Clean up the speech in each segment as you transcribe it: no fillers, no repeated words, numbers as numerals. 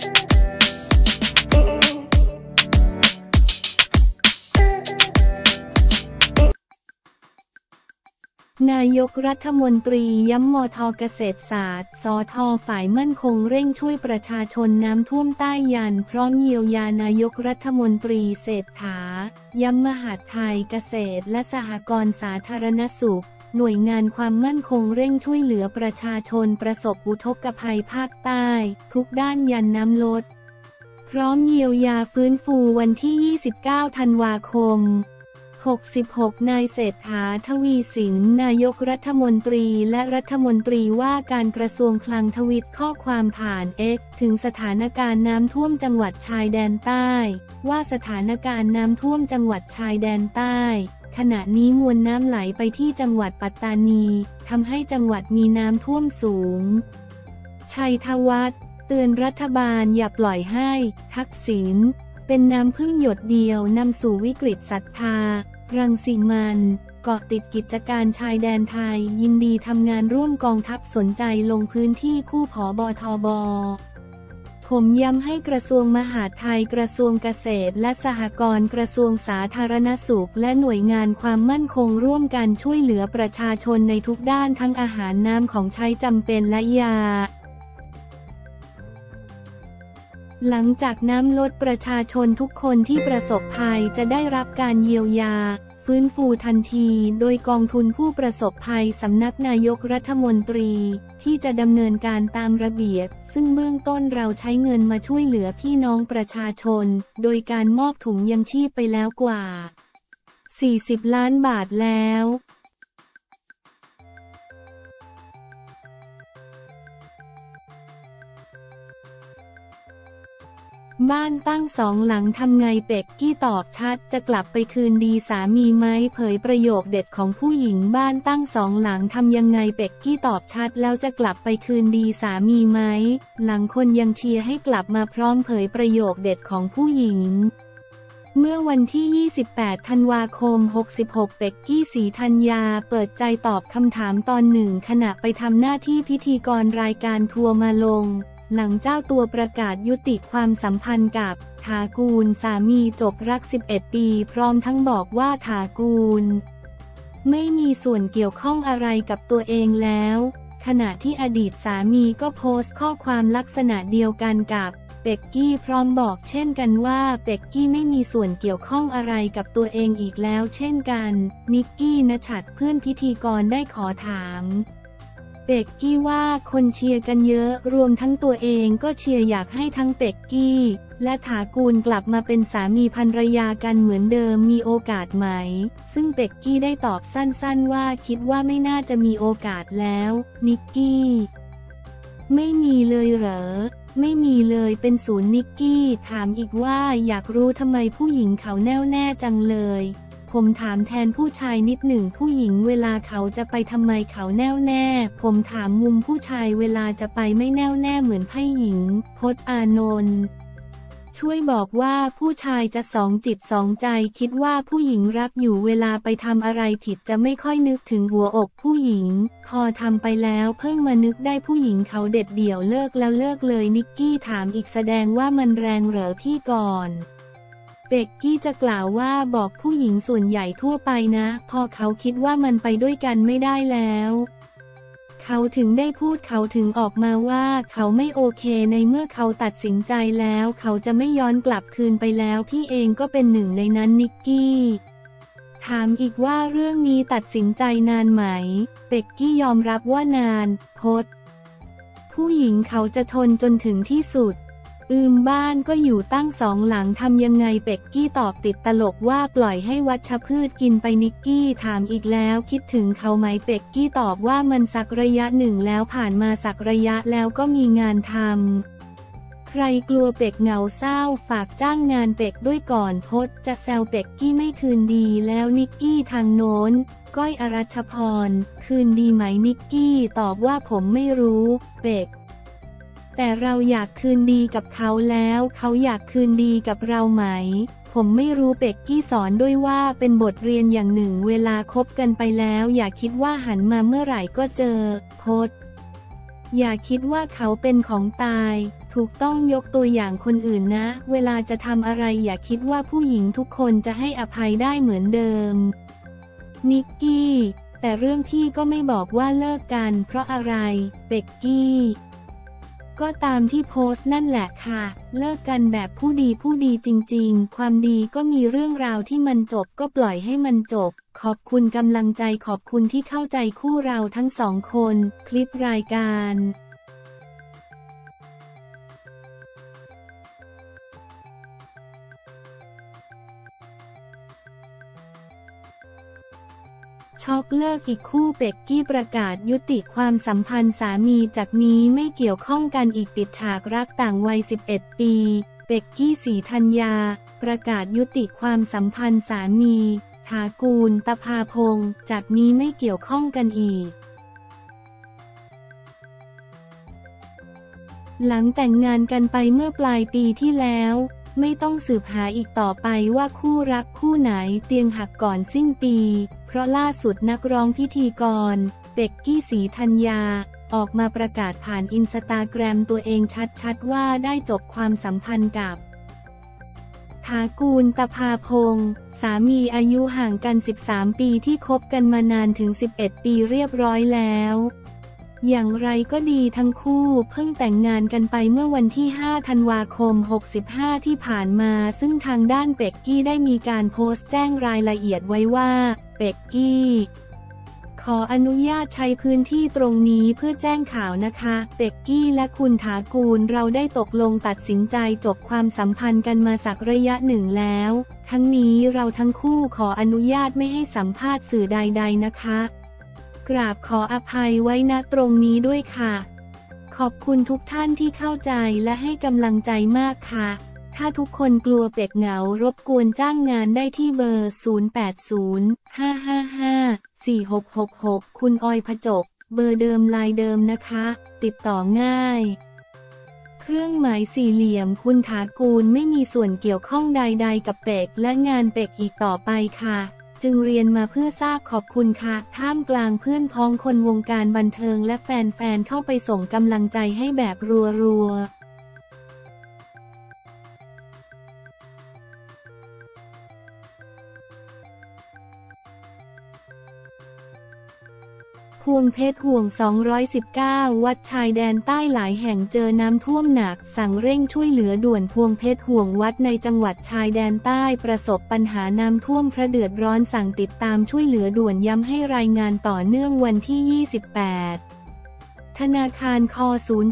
นายกรัฐมนตรีย้ำมท.เกษตรศาสตร์สท.ฝ่ายมั่นคงเร่งช่วยประชาชนน้ำท่วมใต้ยันพร้อมเยียวยานายกรัฐมนตรีเศรษฐาย้ำมหาดไทยเกษตรและสหกรณ์สาธารณสุขหน่วยงานความมั่นคงเร่งช่วยเหลือประชาชนประสบอุทกภัยภาคใต้ทุกด้านยันน้ำลดพร้อมเยียวยาฟื้นฟูวันที่ 29 ธันวาคม66นายเศรษฐา ทวีสินนายกรัฐมนตรีและรัฐมนตรีว่าการกระทรวงคลังทวิตข้อความผ่าน X ถึงสถานการณ์น้ำท่วมจังหวัดชายแดนใต้ว่าสถานการณ์น้ำท่วมจังหวัดชายแดนใต้ขณะนี้มวลน้ำไหลไปที่จังหวัดปัตตานีทำให้จังหวัดมีน้ำท่วมสูงชัยธวัฒน์เตือนรัฐบาลอย่าปล่อยให้ทักษิณเป็นน้ำพึ่งหยดเดียวนำสู่วิกฤตศรัทธารังสิมันเกาะติดกิจการชายแดนไทยยินดีทำงานร่วมกองทัพสนใจลงพื้นที่คู่ผบทบผมย้ำให้กระทรวงมหาดไทยกระทรวงเกษตรและสหกรณ์กระทรวงสาธารณสุขและหน่วยงานความมั่นคงร่วมกันช่วยเหลือประชาชนในทุกด้านทั้งอาหารน้ำของใช้จำเป็นและยาหลังจากน้ำลดประชาชนทุกคนที่ประสบภัยจะได้รับการเยียวยาฟื้นฟูทันทีโดยกองทุนผู้ประสบภัยสำนักนายกรัฐมนตรีที่จะดำเนินการตามระเบียบซึ่งเบื้องต้นเราใช้เงินมาช่วยเหลือพี่น้องประชาชนโดยการมอบถุงยังชีพไปแล้วกว่า40 ล้านบาทแล้วบ้านตั้ง2 หลังทำไงเป็กกี้ตอบชัดจะกลับไปคืนดีสามีไหมเผยประโยคเด็ดของผู้หญิงบ้านตั้ง2 หลังทำยังไงเป็กกี้ตอบชัดแล้วจะกลับไปคืนดีสามีไหมหลังคนยังเชียร์ให้กลับมาพร้อมเผยประโยคเด็ดของผู้หญิงเมื่อวันที่ 28 ธันวาคม 66เป็กกี้ศรีธัญญาเปิดใจตอบคำถามตอน1ขณะไปทำหน้าที่พิธีกรรายการทัวร์มาลงหลังเจ้าตัวประกาศยุติความสัมพันธ์กับถากูลสามีจบรัก11 ปีพร้อมทั้งบอกว่าถากูลไม่มีส่วนเกี่ยวข้องอะไรกับตัวเองแล้วขณะที่อดีตสามีก็โพสต์ข้อความลักษณะเดียวกันกับเป็กกี้พร้อมบอกเช่นกันว่าเป็กกี้ไม่มีส่วนเกี่ยวข้องอะไรกับตัวเองอีกแล้วเช่นกันนิกกี้ณชัดเพื่อนพิธีกรได้ขอถามเป็กกี้ว่าคนเชียร์กันเยอะรวมทั้งตัวเองก็เชียร์อยากให้ทั้งเป็กกี้และถากูลกลับมาเป็นสามีภรรยากันเหมือนเดิมมีโอกาสไหมซึ่งเป็กกี้ได้ตอบสั้นๆว่าคิดว่าไม่น่าจะมีโอกาสแล้วนิกกี้ไม่มีเลยเหรอไม่มีเลยเป็นศูนย์นิกกี้ถามอีกว่าอยากรู้ทำไมผู้หญิงเขาแน่วแน่จังเลยผมถามแทนผู้ชายนิดหนึ่งผู้หญิงเวลาเขาจะไปทำไมเขาแน่วแน่ผมถามมุมผู้ชายเวลาจะไปไม่แน่วแน่เหมือนไพ่หญิงพจน์อานนท์ช่วยบอกว่าผู้ชายจะสองจิตสองใจคิดว่าผู้หญิงรักอยู่เวลาไปทำอะไรผิดจะไม่ค่อยนึกถึงหัวอกผู้หญิงพอทำไปแล้วเพิ่งมานึกได้ผู้หญิงเขาเด็ดเดี่ยวเลิกแล้วเลิกเลยนิกกี้ถามอีกแสดงว่ามันแรงเหรอพี่ก่อนเป็กกี้จะกล่าวว่าบอกผู้หญิงส่วนใหญ่ทั่วไปนะพอเขาคิดว่ามันไปด้วยกันไม่ได้แล้วเขาถึงได้พูดเขาถึงออกมาว่าเขาไม่โอเคในเมื่อเขาตัดสินใจแล้วเขาจะไม่ย้อนกลับคืนไปแล้วพี่เองก็เป็นหนึ่งในนั้นนิกกี้ถามอีกว่าเรื่องนี้ตัดสินใจนานไหมเป็กกี้ยอมรับว่านานพจน์ผู้หญิงเขาจะทนจนถึงที่สุดบ้านก็อยู่ตั้ง2 หลังทำยังไงเป็กกี้ตอบติดตลกว่าปล่อยให้วัชพืชกินไปนิกกี้ถามอีกแล้วคิดถึงเขาไหมเป็กกี้ตอบว่ามันสักระยะหนึ่งแล้วผ่านมาสักระยะแล้วก็มีงานทำใครกลัวเป็กเหงาเศร้าฝากจ้างงานเป็กด้วยก่อนพจน์จะแซวเป็กกี้ไม่คืนดีแล้วนิกกี้ทางโน้นก้อยอรัชพรคืนดีไหมนิกกี้ตอบว่าผมไม่รู้เป็กแต่เราอยากคืนดีกับเขาแล้วเขาอยากคืนดีกับเราไหมผมไม่รู้เป็กกี้สอนด้วยว่าเป็นบทเรียนอย่างหนึ่งเวลาคบกันไปแล้วอย่าคิดว่าหันมาเมื่อไหร่ก็เจอพจน์อย่าคิดว่าเขาเป็นของตายถูกต้องยกตัวอย่างคนอื่นนะ เวลาจะทำอะไรอย่าคิดว่าผู้หญิงทุกคนจะให้อภัยได้เหมือนเดิมนิกกี้แต่เรื่องพี่ก็ไม่บอกว่าเลิกกันเพราะอะไรเป็กกี้ก็ตามที่โพสต์นั่นแหละค่ะเลิกกันแบบผู้ดีจริงๆความดีก็มีเรื่องราวที่มันจบก็ปล่อยให้มันจบขอบคุณกำลังใจขอบคุณที่เข้าใจคู่เราทั้งสองคนคลิปรายการช็อกเลิกอีกคู่เป็กกี้ประกาศยุติความสัมพันธ์สามีจากนี้ไม่เกี่ยวข้องกันอีกปิดฉากรักต่างวัย11 ปีเป็กกี้ศรีธัญญาประกาศยุติความสัมพันธ์สามีถากูลตภาพงศ์จากนี้ไม่เกี่ยวข้องกันอีกหลังแต่งงานกันไปเมื่อปลายปีที่แล้วไม่ต้องสืบหาอีกต่อไปว่าคู่รักคู่ไหนเตียงหักก่อนสิ้นปีเพราะล่าสุดนักร้องพิธีกรเป็กกี้ศรีธัญญาออกมาประกาศผ่านอินสตาแกรมตัวเองชัดๆว่าได้จบความสัมพันธ์กับถากูลตภาพงศ์สามีอายุห่างกัน13 ปีที่คบกันมานานถึง11 ปีเรียบร้อยแล้วอย่างไรก็ดีทั้งคู่เพิ่งแต่งงานกันไปเมื่อวันที่ 5 ธันวาคม 65 ที่ผ่านมาซึ่งทางด้านเป็กกี้ได้มีการโพสต์แจ้งรายละเอียดไว้ว่าเป็กกี้ขออนุญาตใช้พื้นที่ตรงนี้เพื่อแจ้งข่าวนะคะเป็กกี้และคุณถากูลเราได้ตกลงตัดสินใจจบความสัมพันธ์กันมาสักระยะหนึ่งแล้วทั้งนี้เราทั้งคู่ขออนุญาตไม่ให้สัมภาษณ์สื่อใดๆนะคะกราบขออภัยไว้ณตรงนี้ด้วยค่ะขอบคุณทุกท่านที่เข้าใจและให้กำลังใจมากค่ะถ้าทุกคนกลัวเป็กเหงารบกวนจ้างงานได้ที่เบอร์ 0805554666 คุณออยผจกเบอร์เดิมไลน์เดิมนะคะติดต่อง่ายเครื่องหมายสี่เหลี่ยมคุณถากูลไม่มีส่วนเกี่ยวข้องใดๆกับเป็กและงานเป็กอีกต่อไปค่ะจึงเรียนมาเพื่อทราบขอบคุณค่ะท่ามกลางเพื่อนพ้องคนวงการบันเทิงและแฟนๆเข้าไปส่งกำลังใจให้แบบรัวๆพวงเพชรห่วง219วัดชายแดนใต้หลายแห่งเจอน้ำท่วมหนักสั่งเร่งช่วยเหลือด่วนพวงเพชรห่วงวัดในจังหวัดชายแดนใต้ประสบปัญหาน้ำท่วมพระเดือดร้อนสั่งติดตามช่วยเหลือด่วนย้ำให้รายงานต่อเนื่องวันที่ 28 ธนาคารค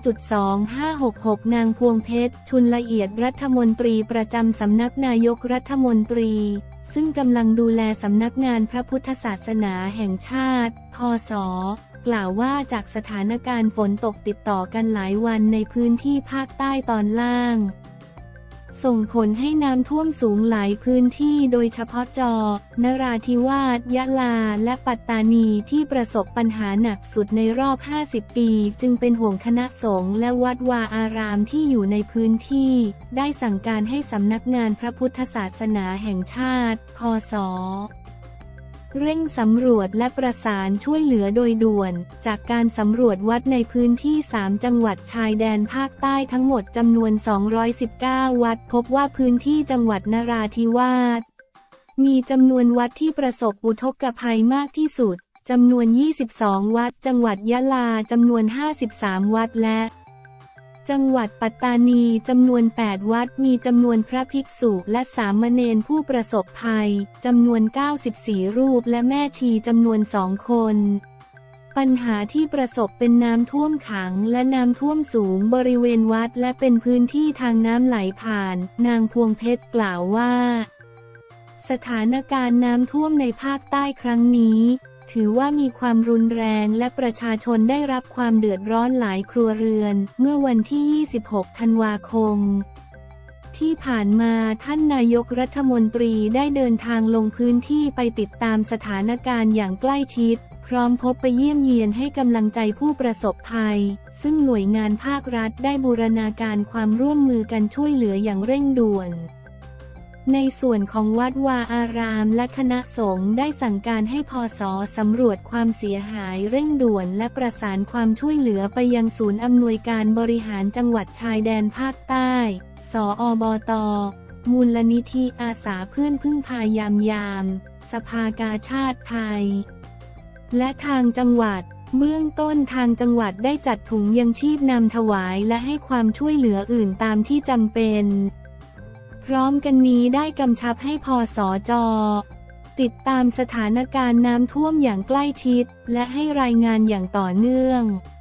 0.2566 นางพวงเพชรชุนละเอียดรัฐมนตรีประจำสำนักนายกรัฐมนตรีซึ่งกำลังดูแลสำนักงานพระพุทธศาสนาแห่งชาติพศ.กล่าวว่าจากสถานการณ์ฝนตกติดต่อกันหลายวันในพื้นที่ภาคใต้ตอนล่างส่งผลให้น้ำท่วมสูงหลายพื้นที่โดยเฉพาะนราธิวาสยะลาและปัตตานีที่ประสบปัญหาหนักสุดในรอบ 50 ปีจึงเป็นห่วงคณะสงฆ์และวัดวาอารามที่อยู่ในพื้นที่ได้สั่งการให้สำนักงานพระพุทธศาสนาแห่งชาติพศ.เร่งสำรวจและประสานช่วยเหลือโดยด่วนจากการสำรวจวัดในพื้นที่3จังหวัดชายแดนภาคใต้ทั้งหมดจำนวน219วัดพบว่าพื้นที่จังหวัดนราธิวาสมีจำนวนวัดที่ประสบอุทกภัยมากที่สุดจำนวน22วัดจังหวัดยะลาจำนวน53วัดและจังหวัดปัตตานีจำนวน8วัดมีจำนวนพระภิกษุและสามเณรผู้ประสบภัยจำนวน94รูปและแม่ชีจำนวน2คนปัญหาที่ประสบเป็นน้ำท่วมขังและน้ำท่วมสูงบริเวณวัดและเป็นพื้นที่ทางน้ำไหลผ่านนางพวงเพชรกล่าวว่าสถานการณ์น้ำท่วมในภาคใต้ครั้งนี้ถือว่ามีความรุนแรงและประชาชนได้รับความเดือดร้อนหลายครัวเรือนเมื่อวันที่ 26 ธันวาคมที่ผ่านมาท่านนายกรัฐมนตรีได้เดินทางลงพื้นที่ไปติดตามสถานการณ์อย่างใกล้ชิดพร้อมพบไปเยี่ยมเยียนให้กำลังใจผู้ประสบภัยซึ่งหน่วยงานภาครัฐได้บูรณาการความร่วมมือกันช่วยเหลืออย่างเร่งด่วนในส่วนของวัดวาอารามและคณะสงฆ์ได้สั่งการให้พศ.สำรวจความเสียหายเร่งด่วนและประสานความช่วยเหลือไปยังศูนย์อำนวยการบริหารจังหวัดชายแดนภาคใต้ สอบต.มูลนิธิอาสาเพื่อนพึ่งพายามสภากาชาดไทยและทางจังหวัดเบื้องต้นทางจังหวัดได้จัดถุงยังชีพนำถวายและให้ความช่วยเหลืออื่นตามที่จำเป็นพร้อมกันนี้ได้กำชับให้พสจ.ติดตามสถานการณ์น้ำท่วมอย่างใกล้ชิดและให้รายงานอย่างต่อเนื่อง